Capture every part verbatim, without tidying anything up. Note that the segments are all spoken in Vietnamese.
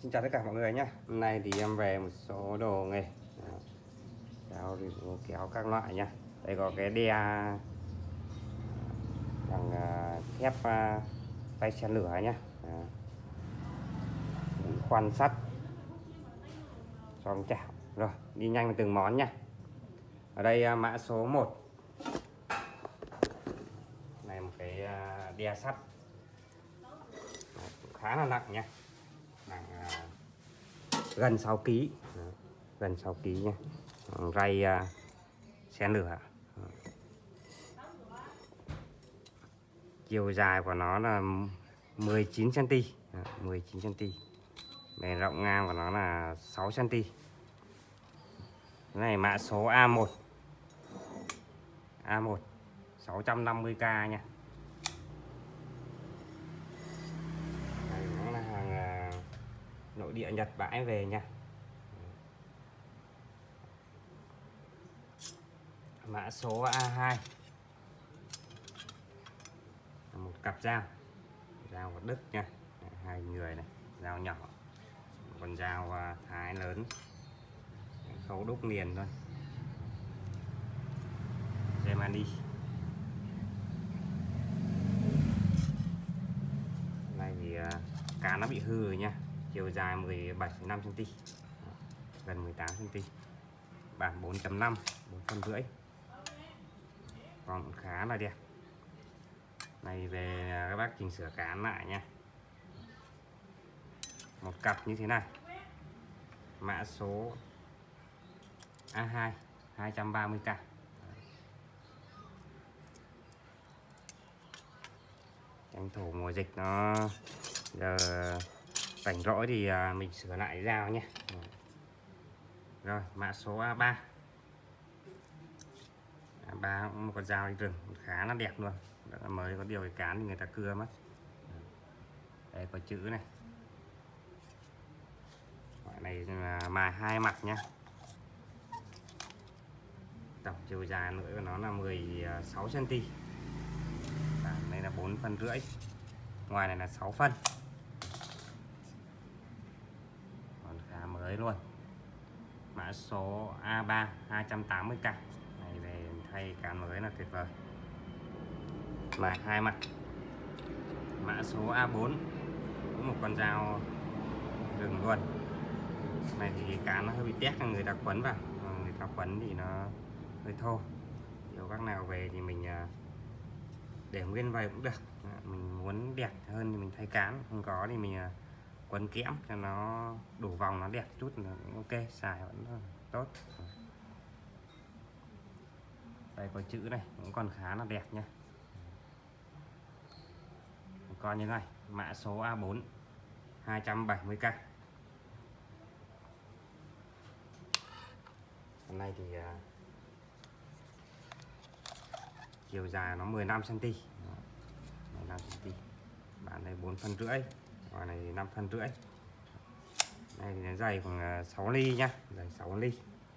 Xin chào tất cả mọi người nhé. Hôm nay thì em về một số đồ nghề kéo, kéo các loại nha. Đây có cái đe bằng thép tay xe lửa nhé, khoan sắt, xoong chảo. Rồi đi nhanh từng món nha. Ở đây mã số một này, một cái đe sắt cũng khá là nặng nha, nặng gần sáu ki lô gam, gần sáu ki lô gam nha, ray uh, xe lửa. Chiều dài của nó là mười chín xăng ti mét, mười chín xăng ti mét. Bề rộng ngang của nó là sáu xăng ti mét. Cái này mã số A một, A một sáu trăm năm mươi k nha. Đây nó là hàng uh, nội địa Nhật bãi về nha. Mã số A hai, một cặp dao, dao của Đức nha, hai người này, dao nhỏ, còn dao Thái lớn, khâu đúc liền thôi, Germany. Này thì cá nó bị hư rồi nha, chiều dài mười bảy phẩy năm xăng ti mét, gần mười tám xăng ti mét, bản bốn chấm năm, bốn phân rưỡi, còn khá là đẹp. Này về các bác chỉnh sửa cán lại nha. Một cặp như thế này, mã số A hai, hai trăm ba mươi k. Tranh thủ mùa dịch nó giờ rảnh rỗi thì mình sửa lại dao nhé. Rồi mã số A ba, A ba cũng một con dao đi rừng khá là đẹp luôn. Đã mới có điều cái cán thì người ta cưa mất. Đây có chữ này, loại này là mài hai mặt nhá. Tổng chiều dài nữa của nó là mười sáu xăng ti mét, bản đây là bốn phân rưỡi, ngoài này là sáu phân, còn khá mới luôn. Mã số A ba, hai trăm tám mươi k. Này về thay cán mới là tuyệt vời, mài hai mặt. Mã số A bốn, cũng một con dao rừng luôn. Này thì cán nó hơi bị tét, người ta quấn vào, người ta quấn thì nó hơi thô. Nếu các nào về thì mình để nguyên vậy cũng được. Mình muốn đẹp hơn thì mình thay cán, không có thì mình quấn kẽm cho nó đủ vòng, nó đẹp chút là ok, xài vẫn tốt. Đây có chữ này cũng còn khá là đẹp nha. Còn như này, mã số A bốn, hai trăm bảy mươi k. Hôm nay thì uh, chiều dài nó mười lăm xăng ti mét, mười lăm xăng ti mét. Bản này bốn phân rưỡi, còn này năm phân rưỡi. Này thì nó dày khoảng sáu ly nhá, dày sáu ly.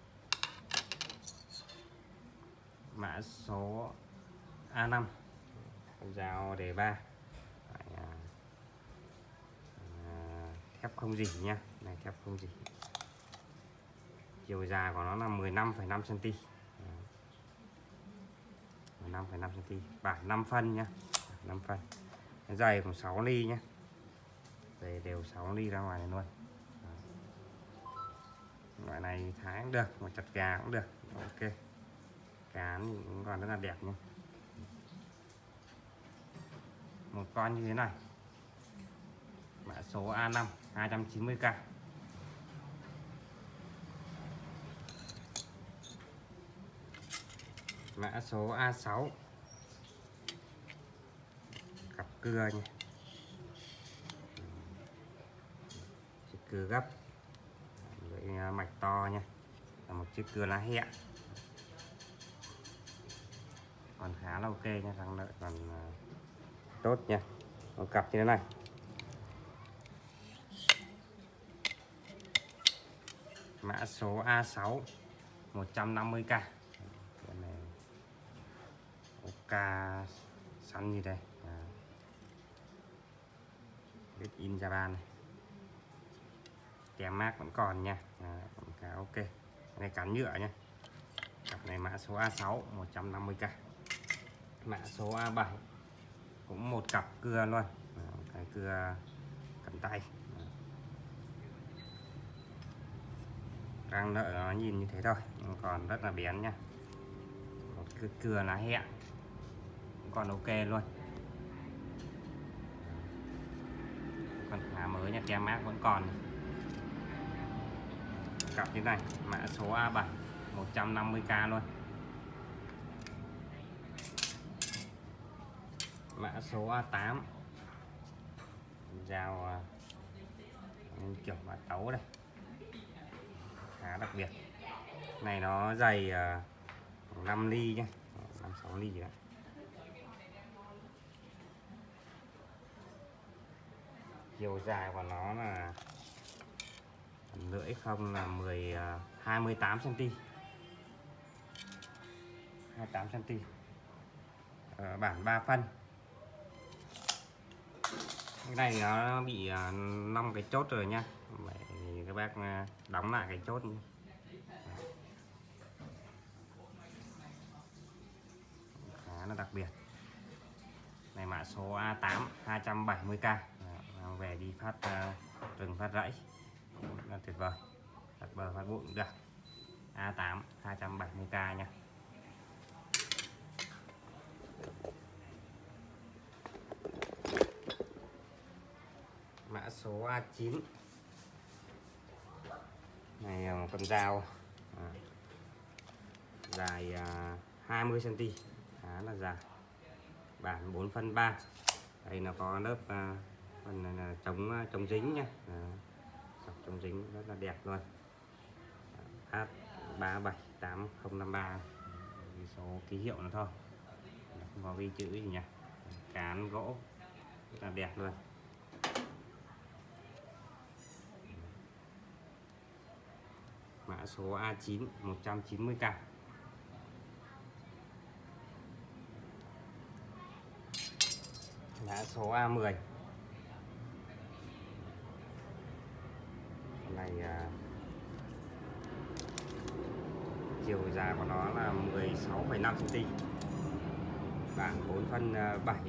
Mã số A năm, con dao đề ba, thép không rỉ nha, này thép không rỉ. Chiều dài của nó là mười lăm phẩy năm xăng ti mét, mười lăm phẩy năm xăng ti mét, bản năm phân nhá, năm phân. Cái dày của sáu ly nhá, về đều sáu ly ra ngoài này luôn. Loại này thái cũng được, mà chặt gà cũng được, ok. Cán thì cũng còn rất là đẹp nhá. Một con như thế này, mã số A năm, hai trăm chín mươi k. Mã số A sáu, cặp cưa nha, chiếc cưa gấp với mạch to nha, là một chiếc cưa lá hẹ, còn khá là ok nha, thằng lợi còn tốt nha. Một cặp như thế này, mã số A sáu, một trăm năm mươi k. Cái này ok sẵn như đây, à, in Japan này. kèm mác vẫn còn nha. À, cá ok. Cái này cán nhựa nha. Cặp này mã số A sáu một trăm năm mươi k. Mã số A bảy cũng một cặp cưa luôn. À, cái cưa cầm tay. Răng nợ nó nhìn như thế thôi, nhưng còn rất là bén nha. Một cái cưa lá hẹ cũng còn ok luôn. Còn khá mới nha, tem mác vẫn còn. Cặp như này mã số A bảy một trăm năm mươi k luôn. Mã số A tám dao kiểu mã tấu đây, khá đặc biệt. Này nó dày uh, năm ly nhé, năm sáu ly đấy. Chiều dài của nó là lưỡi không là mười uh, hai mươi tám xăng ti mét, hai mươi tám xăng ti mét. Ở bản ba phân. Cái này nó bị năm uh, cái chốt rồi nha. Vậy thì các bác uh, đóng lại cái chốt. Khá là đặc biệt. Này mã số A tám hai trăm bảy mươi k. Mang về đi phát uh, rừng phát rẫy là tuyệt vời. Phát bờ phát bụi cũng được. A tám hai trăm bảy mươi k nha. Mã số A chín. Này một con dao à, dài à, hai mươi xăng ti mét, khá là dài. Bản bốn phân ba. Đây nó có lớp à, phần này là chống chống dính nha. À, chống dính rất là đẹp luôn. H ba bảy tám không năm ba, số ký hiệu nó thôi, không có ghi chữ gì nhỉ. Cán gỗ rất là đẹp luôn. Mã số A chín một trăm chín mươi k. Mã số A mười. Này à, chiều dài của nó là mười sáu phẩy năm xăng ti mét, bản bốn phân bảy,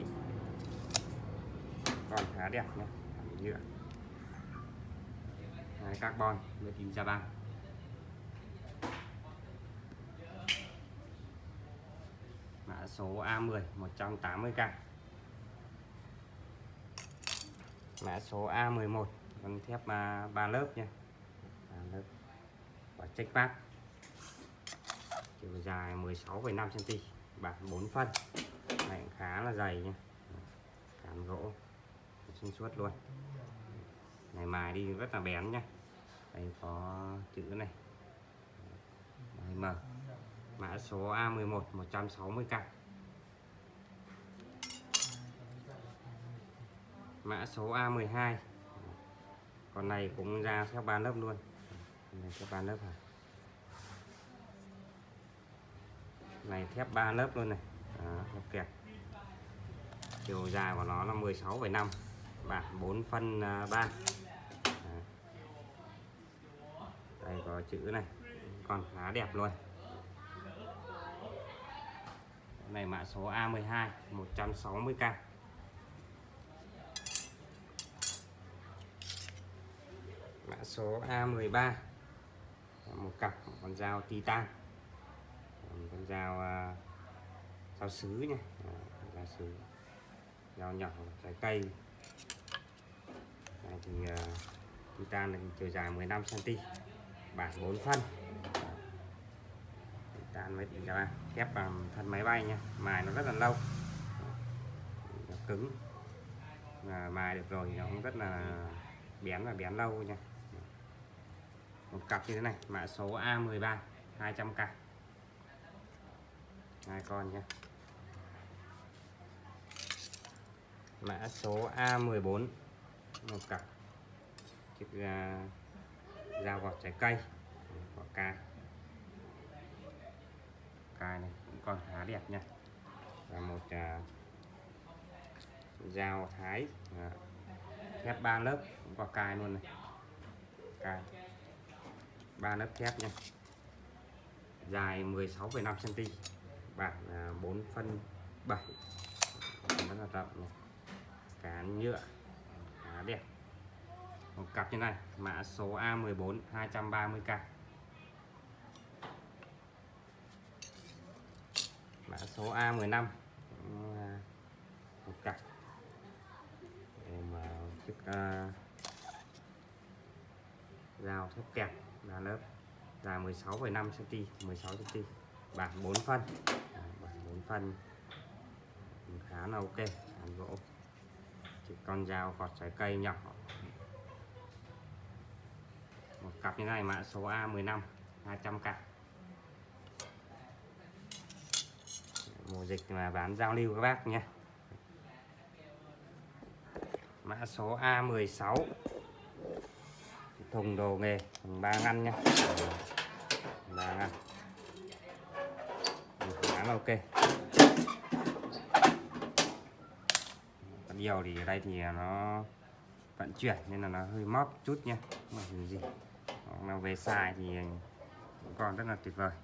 còn khá đẹp nhé. Nhựa này, carbon với in Japan. Mã số A mười một trăm tám mươi k. Mã số A mười một con thép ba, ba lớp nha, ba lớp và check pack, chiều dài mười sáu phẩy năm xăng ti mét, bản bốn phân. Này khá là dày nha, cán gỗ xuyên suốt luôn. Này mài đi rất là bén nha. Đây có chữ này, đây, M. Mã số A mười một một trăm sáu mươi k. Mã số A mười hai. Con này cũng ra theo ba lớp luôn. Này theo ba lớp hả? Này thép ba lớp luôn này. Đó, kẹp. Chiều dài của nó là mười sáu phẩy năm, bản bốn phân ba. Đây có chữ này, còn khá đẹp luôn. Này mã số A mười hai một trăm sáu mươi k. Mã số A mười ba, một cặp một con dao titan, một con dao uh, dao sứ nha, dao sứ, dao nhỏ trái cây. Này thì uh, titan này chiều dài mười lăm xăng ti mét, bản bốn phân. Titan với tính ra thép bằng thân máy bay nha, mài nó rất là lâu, nó cứng, mà mài được rồi nó cũng rất là bén và bén lâu nha. Một cặp như thế này, mã số A mười ba hai trăm k, hai con nhé. Mã số A mười bốn, một cặp chiếc uh, dao gọt trái cây, quả cà cài này cũng còn khá đẹp nha. Và một uh, dao thái uh, thép ba lớp cũng có cài luôn này. cài ba lớp thép nha, dài mười sáu phẩy năm xăng-ti-mét, bản là bốn phân bảy, rất là rộng này. Cán nhựa khá đẹp. Một cặp như này, mã số A mười bốn hai trăm ba mươi k. Mã số A mười lăm một cặp để mà chiếc uh, dao thép kẹp là lớp dài mười sáu phẩy năm xăng-ti-mét, mười sáu xăng-ti-mét, bản bốn phân, bản bốn phân khá là ok, bản gỗ. Chỉ con dao gọt trái cây nhỏ. Một cặp như này, mã số A mười lăm hai trăm k. Mùa dịch mà bán giao lưu các bác nhé. Mã số A mười sáu, thùng đồ nghề, thùng ba ngăn nhé, ba ngăn khá là ok. Còn nhiều thì ở đây thì nó vận chuyển nên là nó hơi móp chút nha, không phải gì. Hoặc là về xài thì cũng còn rất là tuyệt vời.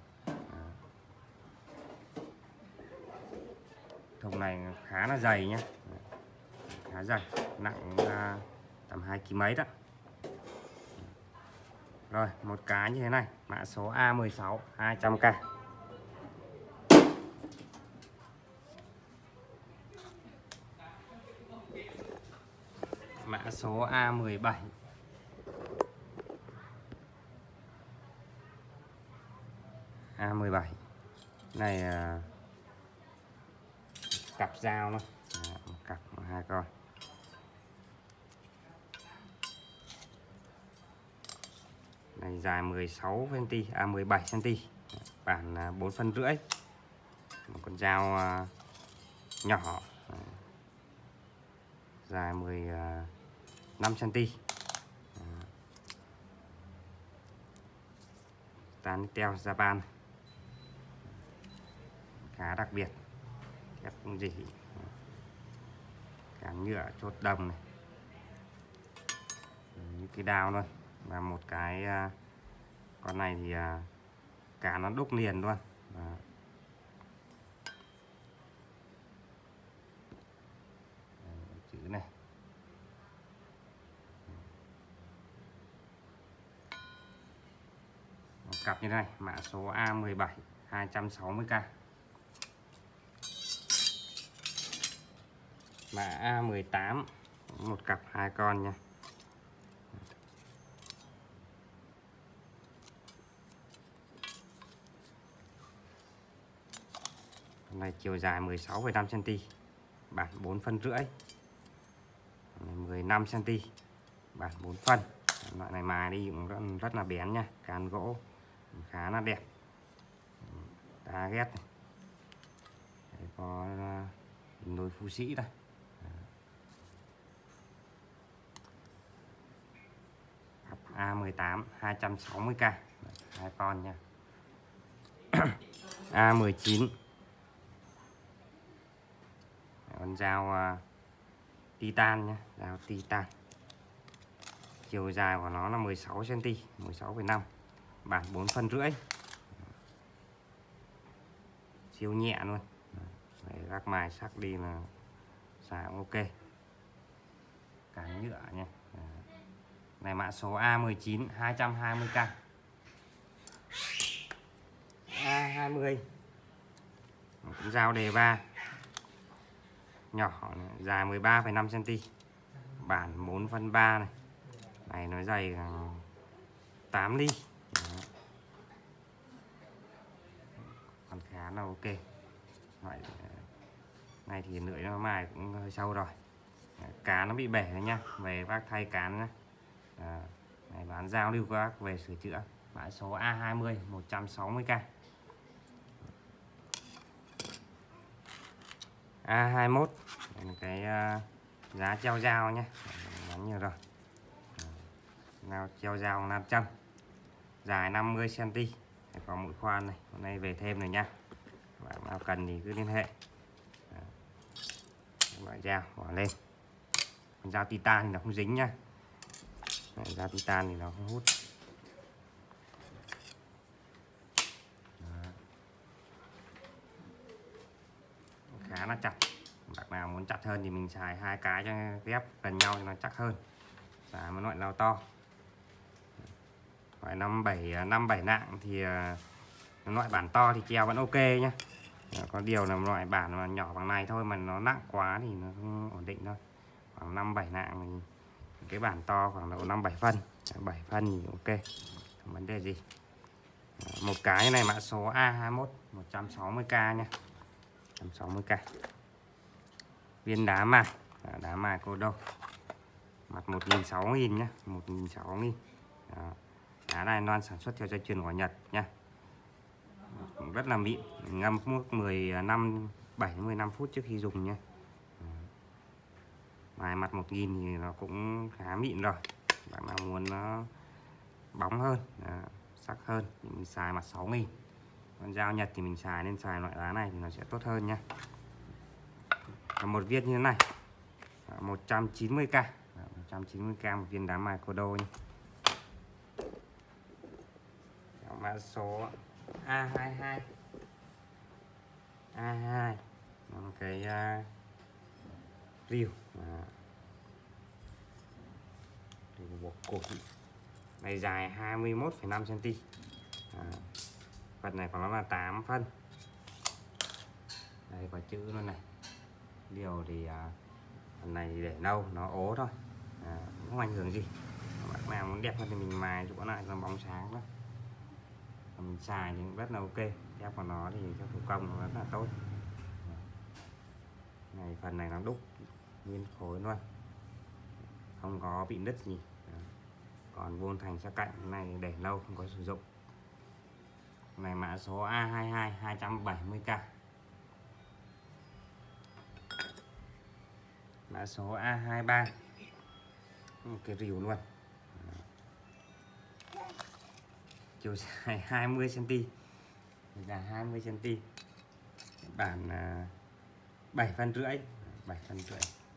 Thùng này khá là dày nhé, khá dày, nặng tầm hai ki lô gam mấy đó. Rồi, một cái như thế này, mã số A mười sáu hai trăm k. Mã số A mười bảy. A mười bảy. Này uh, cặp dao nó, một cặp hai con. Này dài mười sáu xăng-ti-mét, à mười bảy xăng-ti-mét, bản bốn phân rưỡi. Một con dao uh, nhỏ, dài mười lăm xăng-ti-mét. Tan teo Japan, khá đặc biệt, thép không gì, cán nhựa chốt đồng này, như cái đao luôn. Và một cái uh, con này thì uh, cá nó đúc liền luôn. Đó. Chữ này một cặp như này, mã số A mười bảy hai trăm sáu mươi k. Mã A mười tám, một cặp hai con nha. Con này chiều dài mười sáu phẩy năm xăng-ti-mét, bản bốn phân rưỡi, mười lăm xăng-ti-mét, bản bốn phân. Loại này mài đi cũng rất, rất là bén nha, cán gỗ khá là đẹp, đá ghét này. Đấy, có hình đôi Phú Sĩ đây. A mười tám hai trăm sáu mươi k, hai con nha. A mười chín, con dao uh, titan nhé, dao titan. Chiều dài của nó là mười sáu xăng-ti-mét, mười sáu phẩy năm, bản bốn phân rưỡi, siêu nhẹ luôn. Đấy, rác mài sắc đi là xài ok, cán nhựa nha. Này mã số A mười chín hai trăm hai mươi k. A hai mươi, một con dao đề ba nhỏ này, dài mười ba phẩy năm xăng-ti-mét, bản bốn phân ba này. Này nó dày tám ly. Đó. Còn khá là ok. Loại này thì lưỡi nó mài cũng hơi sâu rồi. Cá nó bị bể rồi nha, về bác thay cán nhá. À, này bán giao lưu các bác về sửa chữa. Mã số A hai mươi một trăm sáu mươi k. A hai mươi mốt, cái uh, giá treo dao nhé, bán nhiều rồi. Nào treo dao nam châm, dài năm mươi xăng-ti-mét, có mũi khoan này. Hôm nay về thêm rồi nha, bạn nào cần thì cứ liên hệ. Loại dao bỏ lên, con dao titan thì nó không dính nha. Này, da titan thì nó không hút. Đó. Khá là chặt. Bạn nào muốn chặt hơn thì mình xài hai cái cho ghép gần nhau thì nó chắc hơn. Xài một loại nào to. Loại năm bảy năm bảy nạng thì loại bản to thì treo vẫn ok nhá. Có điều là loại bản mà nhỏ bằng này thôi mà nó nặng quá thì nó không ổn định thôi. Khoảng năm bảy nạng thì cái bản to khoảng độ năm bảy phân, bảy phân thì ok, không vấn đề gì. Một cái này mã số A hai mốt một trăm sáu mươi k nha, một trăm sáu mươi k. Viên đá mài, đá mài Kodo, mặt một nghìn sáu trăm nhá, một nghìn sáu trăm. Đá này Loan sản xuất theo dây chuyền của Nhật nha, rất là mịn, ngâm nước mười năm bảy đến mười lăm phút trước khi dùng nha. Mài mặt một nghìn thì nó cũng khá mịn rồi. Bạn nào muốn nó bóng hơn, à, sắc hơn thì mình xài mặt sáu nghìn. Còn dao Nhật thì mình xài nên xài loại đá này thì nó sẽ tốt hơn nha. Còn một viên như thế này một trăm chín mươi k, một trăm chín mươi k một viên đá mài Kodo nha. Mã số A hai hai, A hai cái uh, rìu à. Buộc cột này dài hai mươi mốt phẩy năm xăng-ti-mét. À, phần này của nó là tám phân. Đây có chữ luôn này. Điều thì à, phần này để lâu nó ố thôi, à, không ảnh hưởng gì. Bạn nào muốn đẹp hơn thì mình mài chỗ lại cho bóng sáng đó. Mình xài thì rất là ok. Thép của nó thì theo thủ công nó rất là tốt. Này phần này nó đúc nguyên khối luôn, không có bị nứt gì. Còn vuông thành sắc cạnh này để lâu không có sử dụng. Này mã số A hai hai hai trăm bảy mươi k. Mã số A hai ba, cái rìu luôn, chiều dài hai mươi xăng-ti-mét, dài hai mươi xăng-ti-mét, bản bảy phân rưỡi, bảy phân rưỡi,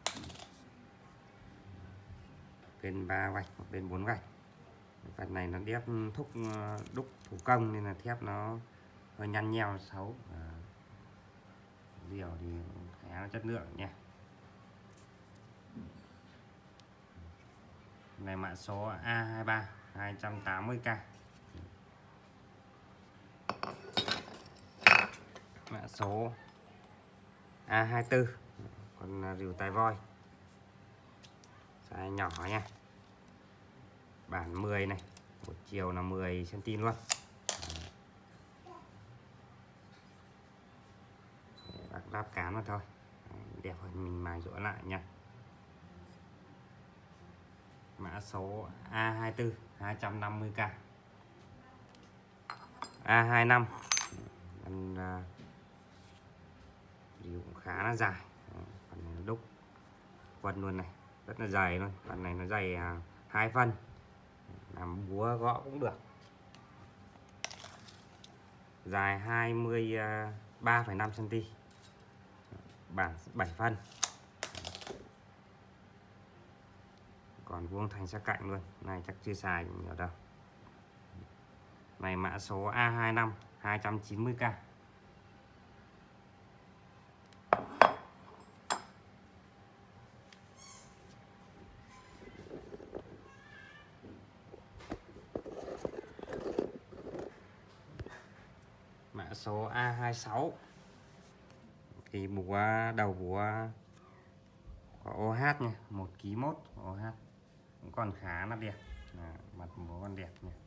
bên ba gạch hoặc bên bốn gạch. Phần này nó đép thúc đúc thủ công nên là thép nó hơi nhăn nheo xấu. Điều thì khá là chất lượng nha. Này mã số A hai ba hai trăm tám mươi k. Mã số A hai tư, con rìu tai voi, size nhỏ nha, bản mười này, một chiều là mười xăng-ti-mét luôn. Bác lắp cán vào thôi, đẹp hơn mình mài rũa lại nha. Mã số A hai tư hai trăm năm mươi k. A hai năm con rìu cũng khá là dài, phần này nó đúc quần luôn này, rất là dày luôn. Phần này nó dày hai phân, làm búa gõ cũng được. Dài hai mươi ba phẩy năm xăng-ti-mét, bản bảy phân, còn vuông thành sắc cạnh luôn. Này chắc chưa xài nhiều đâu. Này mã số A hai năm hai trăm chín mươi k. Mã số A hai sáu, thì búa đầu búa có ô hát nha, một ki lô mốt ô hát, cũng còn khá là đẹp. À, mặt búa còn đẹp nha,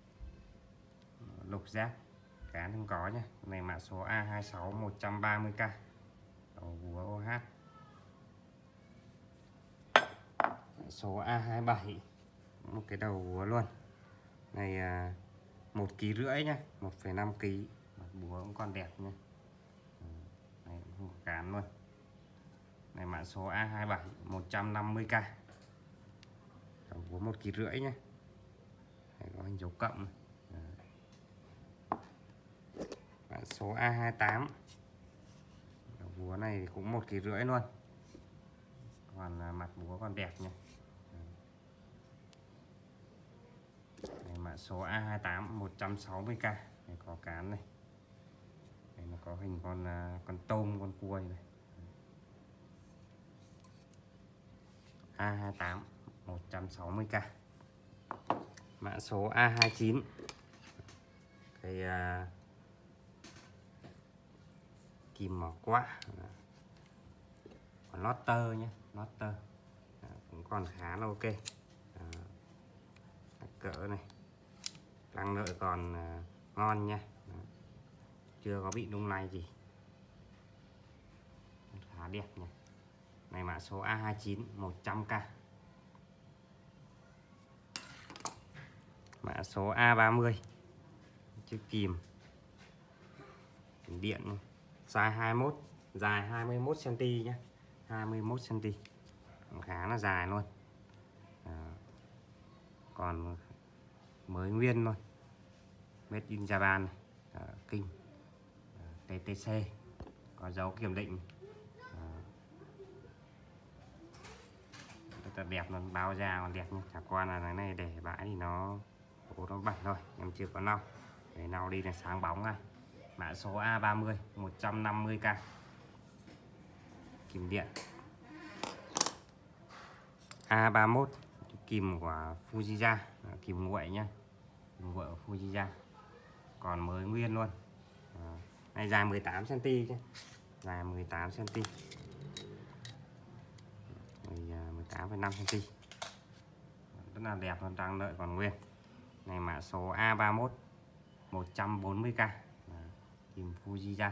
lục giác, cán không có nhé. Này mã số A hai sáu một trăm ba mươi k, đầu búa ô hát. Mã số A hai bảy, một cái đầu búa luôn này, à, một ký rưỡi nhá, một phẩy năm ký, mặt búa cũng còn đẹp nha. Này không có cán luôn. Này mã số A hai bảy một trăm năm mươi k, đầu búa một ký rưỡi nhé, này có hình dấu cộng. Mã số A hai tám, đầu búa này cũng một ký rưỡi luôn, còn mặt búa còn đẹp nha. Mã số A hai tám một trăm sáu mươi k. Này có cán này. Đây nó có hình con con tôm, con cua này. A hai tám một trăm sáu mươi k. Mã số A hai chín. Cái uh, kim mỏ quá. Còn lotter nhé, lotter à, cũng còn khá là ok. À, cỡ này răng lợi còn à, ngon nha. À, chưa có bị đung này gì, khá đẹp nha. Này mã số A hai chín một trăm k. Mã số A ba mươi chiếc kìm điện này. Size hai mươi mốt, dài hai mươi mốt xăng ti nhé, hai mươi mốt xăng ti, khá là dài luôn. À, còn mới nguyên luôn, made in Japan này. À, kinh à, tê tê xê có dấu kiểm định. À, rất là đẹp luôn, bao da còn đẹp nhé. Chả qua là cái này để bãi thì nó bố nó bẩn thôi, em chưa có lau, để lau đi là sáng bóng ngay. Mã số A ba mươi một trăm năm mươi k. Kìm điện A ba mươi mốt, kìm của Fujiya, kìm nguội nhá, kìm nguội của Fujiya, còn mới nguyên luôn. À, này dài mười tám xăng ti chứ, dài mười tám xăng ti, mười tám phẩy năm xăng ti, rất là đẹp luôn, đang đợi còn nguyên. Này mã số A ba mươi mốt một trăm bốn mươi k. À, kìm Fujiya.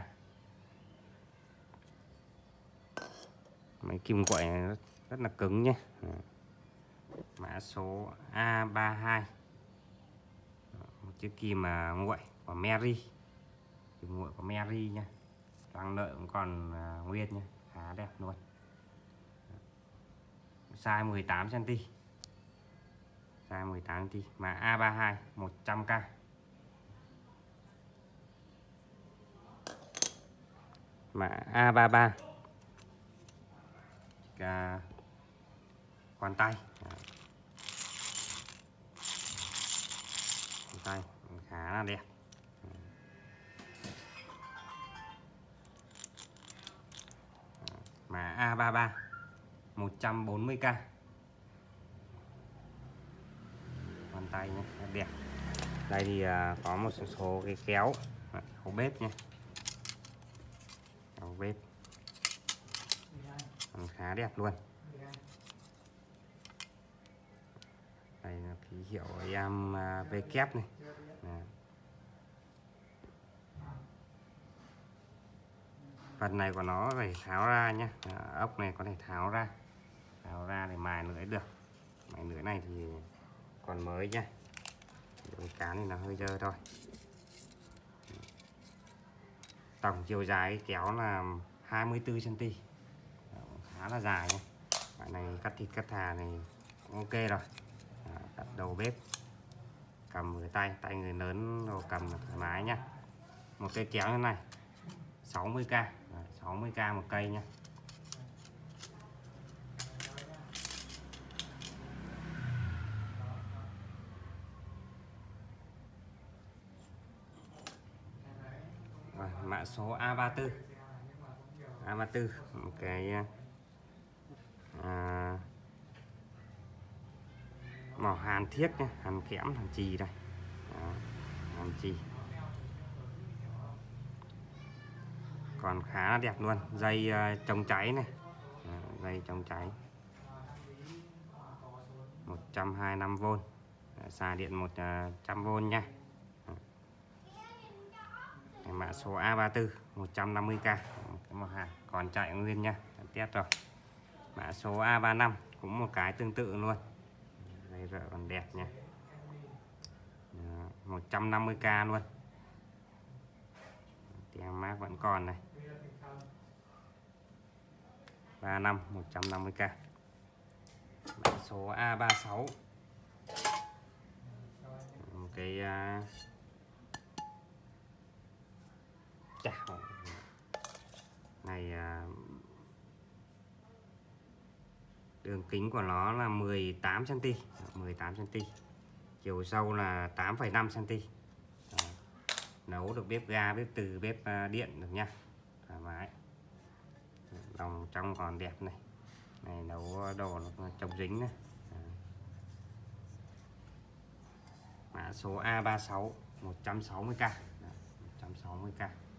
Mấy kim quậy này rất, rất là cứng nhé. À, mã số A ba mươi hai, một chiếc kìm mà nguội của Mary, kìm nguội của Mary nha, răng lợi cũng còn uh, nguyên nha, khá đẹp luôn. Size mười tám xăng ti, size mười tám xăng ti. Mã A ba mươi hai một trăm k. Mã A ba mươi ba, à, quan tay, à, quan tay khá là đẹp. À, mã A ba mươi ba một trăm bốn mươi k. Quan tay nhé, rất đẹp. Đây thì à, có một số cái kéo, à, kéo bếp nhé, kéo bếp còn khá đẹp luôn. Đây là ký hiệu em V kép này. À, phần này của nó phải tháo ra nhé. À, ốc này có thể tháo ra, tháo ra để mài lưỡi được. Mài lưỡi này thì còn mới nha, cái cán này nó hơi dơ thôi. Tổng chiều dài kéo là hai mươi tư xăng ti, khá là dài nhé. Cái này cắt thịt cắt thà này cũng ok rồi. À, cắt đầu bếp, cầm với tay, tay người lớn đồ cầm là thoải mái nhá. Một cây kéo như này sáu mươi k, à, sáu mươi k một cây nhá. Rồi, mã số A ba mươi tư, A ba mươi tư một cái à, màu hàn thiết nhé, hàn kẽm, hàn chì đây. Đó, hàn chì còn khá là đẹp luôn. Dây uh, chống cháy này, à, dây chống cháy một trăm hai mươi lăm vôn, à, xài điện một trăm vôn nha. À, mã số A ba mươi tư một trăm năm mươi k, cái màu hàn còn chạy nguyên nha, test rồi. Mã số A ba mươi lăm cũng một cái tương tự luôn, đây vợ còn đẹp nha. À, một trăm năm mươi k luôn, tem mác vẫn còn này. ba mươi lăm một trăm năm mươi k. Mã số A ba mươi sáu, một cái uh, chảo này, uh, đường kính của nó là mười tám xăng ti, mười tám xăng ti, chiều sâu là tám phẩy năm xăng-ti-mét. Nấu được bếp ga, bếp từ, bếp điện được nha, thoải mái. Lòng trong còn đẹp này, này nấu đồ nó chống dính này. Mã số A ba sáu một trăm sáu mươi k, một trăm sáu mươi k.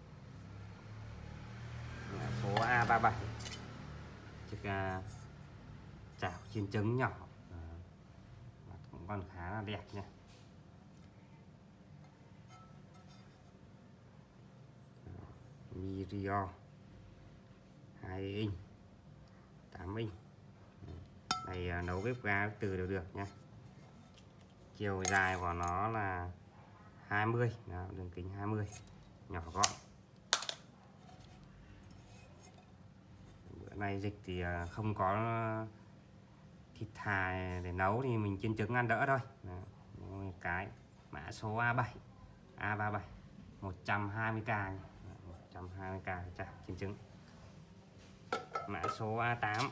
Mã số A ba bảy chiếc uh, chảo chiên trứng nhỏ, uh, cũng còn khá là đẹp nha. Mirio hai inch, tám inch. Này uh, nấu bếp ga bếp từ đều được nha. Chiều dài của nó là hai mươi, đó, đường kính hai mươi, nhỏ gọn. Bữa nay dịch thì không có thịt thà để nấu thì mình chiên trứng ăn đỡ thôi. Đó, cái mã số A bảy, A ba bảy, một trăm hai mươi k, một trăm hai mươi k chả chiên trứng. Mã số A tám,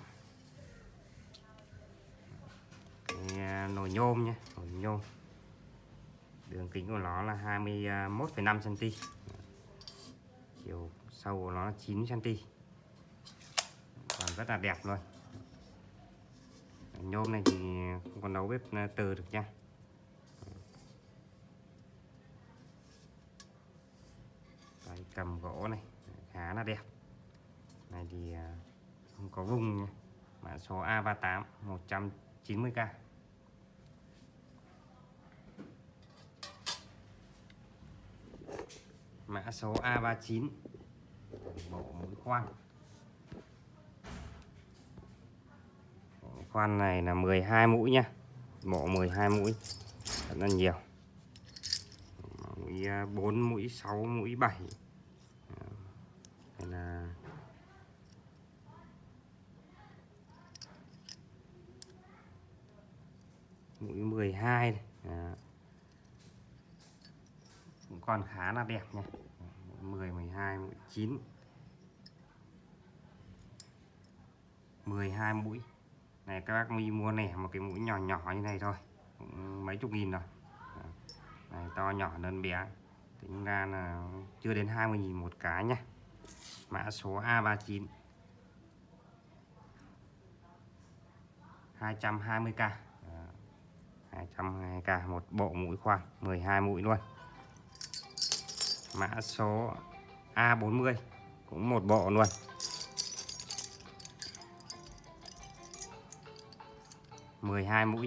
cái nồi nhôm nhé, nồi nhôm. Đường kính của nó là hai mươi mốt phẩy năm xăng-ti-mét. Chiều sâu của nó là chín xăng-ti-mét. Còn rất là đẹp luôn. Nhôm này thì không còn nấu bếp từ được nha. Đây, cầm gỗ này khá là đẹp. Này thì không có vung nha. Mã số A ba tám, một trăm chín mươi k. Mã số A ba chín, bộ mũi khoan. Bộ khoan này là mười hai mũi nha, bộ mười hai mũi, rất là nhiều. Mũi bốn mũi, sáu mũi, bảy. Đây là mũi mười hai này. À, cũng còn khá là đẹp nha. mười, mười hai, mũi chín, mười hai mũi. Này các bác mi mua nẻ một cái mũi nhỏ nhỏ như này thôi, cũng mấy chục nghìn rồi. Này to nhỏ lớn bé, tính ra là chưa đến hai mươi nghìn một cái nhá. Mã số A ba chín, hai trăm hai mươi k, hai trăm hai mươi k một bộ mũi khoan, mười hai mũi luôn. Mã số A bốn mươi, cũng một bộ luôn, mười hai mũi,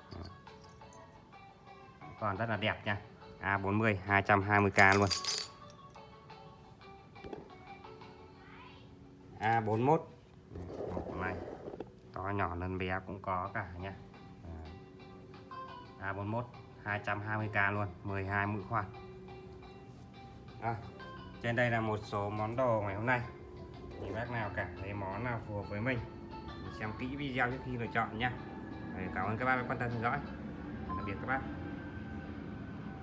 còn rất là đẹp nha. A bốn mươi, hai trăm hai mươi k luôn. A bốn mốt, bộ này to nhỏ lớn bé cũng có cả nha. A bốn mốt, hai trăm hai mươi k luôn, mười hai mũi khoan. À, trên đây là một số món đồ ngày hôm nay. Thì bác nào cảm thấy món nào phù hợp với mình thì xem kỹ video trước khi lựa chọn nhé. Cảm ơn các bác đã quan tâm theo dõi. Tạm biệt các bác.